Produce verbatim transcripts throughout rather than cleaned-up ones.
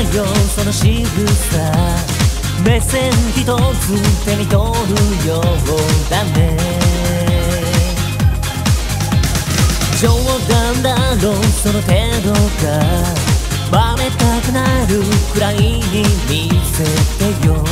よその仕草、目線一つ手に取るようだね。冗談だろうその程度が真似たくなるくらいに見せてよ。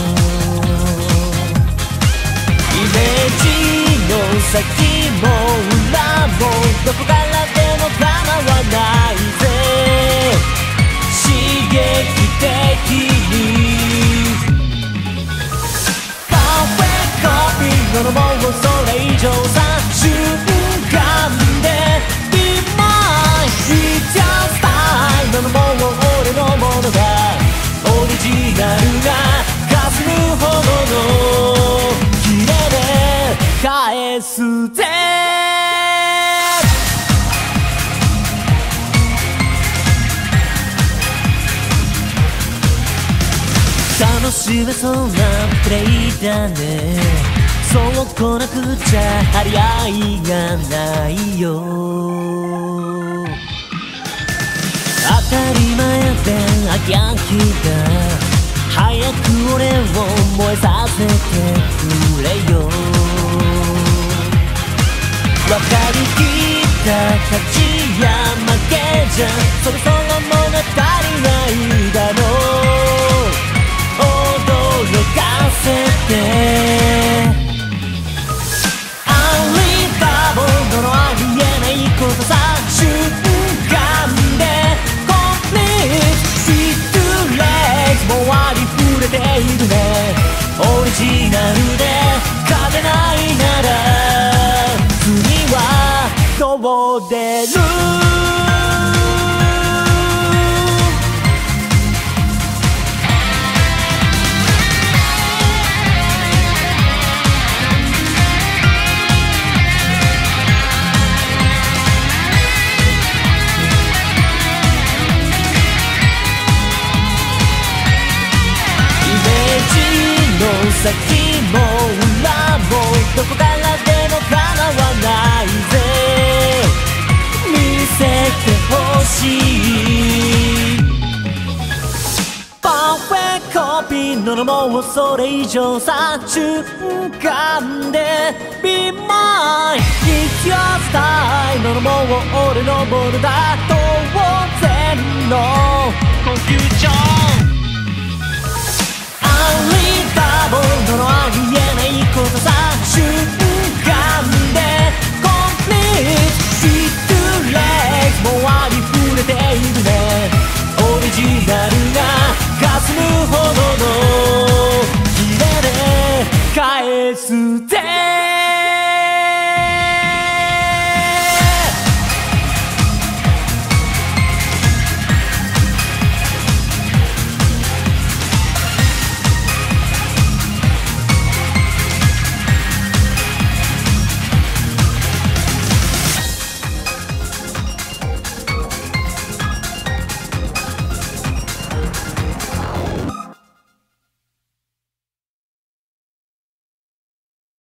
イメージの先も裏もどこからでも構わないぜ。刺激的にパーフェクトコピーのもうそれ以上さ。瞬間で Be mine It's your style のもう俺のものだ。オリジナルが霞むほどのキレで返すぜ。楽しめそうなプレイだね。そうこなくちゃ張り合いがないよ。当たり前で飽き飽きだ。早く俺を燃えさせてくれよ。分かりきった勝ちや負けじゃそろそろ物足りないだろう。驚かせてアンリーバボーのありえないことさ。瞬間でコンプリートビッグレッグもありふれているね。オリジナルで勝てないなら次はどう出る。先も裏もどこからでも構わないぜ。見せてほしいパーフェクトコピーののもうそれ以上さ。瞬間で Be mine It's your style ののもう俺のものだ。当然のコンフュージョンボードのありえないことさ。瞬間でコンプリートビッグレッグもありふれているね。オリジナルが霞むほどのキレで返すぜ。